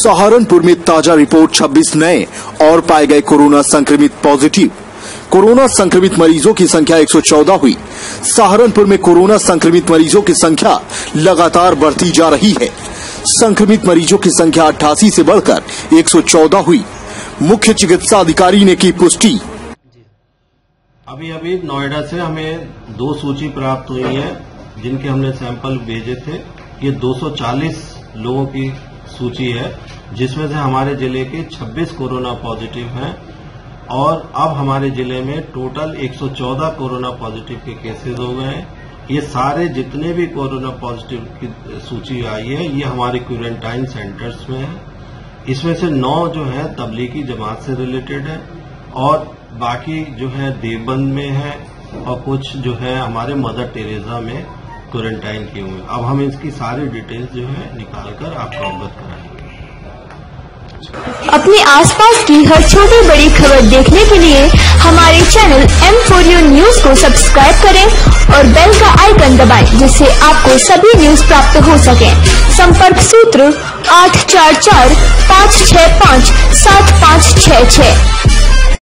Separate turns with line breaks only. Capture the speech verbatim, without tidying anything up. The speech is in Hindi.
सहारनपुर में ताजा रिपोर्ट छब्बीस नए और पाए गए कोरोना संक्रमित पॉजिटिव। कोरोना संक्रमित मरीजों की संख्या एक सौ चौदह हुई। सहारनपुर में कोरोना संक्रमित मरीजों की संख्या लगातार बढ़ती जा रही है। संक्रमित मरीजों की संख्या अट्ठासी से बढ़कर एक सौ चौदह हुई। मुख्य चिकित्सा अधिकारी ने की पुष्टि।
अभी अभी नोएडा से हमें दो सूची प्राप्त हुई है, जिनके हमने सैंपल भेजे थे। ये दो सौ चालीस लोगों की सूची है, जिसमें से हमारे जिले के छब्बीस कोरोना पॉजिटिव हैं और अब हमारे जिले में टोटल एक सौ चौदह कोरोना पॉजिटिव के केसेस हो गए हैं। ये सारे जितने भी कोरोना पॉजिटिव की सूची आई है, ये हमारे क्वारंटाइन सेंटर्स में है। इसमें से नौ जो है तबलीगी जमात से रिलेटेड है और बाकी जो है देवबंद में है और कुछ जो है हमारे मदर टेरेसा में क्वारंटाइन किए हुए। अब हम इसकी सारी डिटेल्स जो है निकालकर आपको अवगत कराएंगे।
अपने आसपास की हर छोटी बड़ी खबर देखने के लिए हमारे channel M four U news को सब्सक्राइब करें और बेल का आइकन दबाएं, जिससे आपको सभी न्यूज प्राप्त हो सके। संपर्क सूत्र आठ चार चार पाँच छह पाँच सात पाँच छह छह।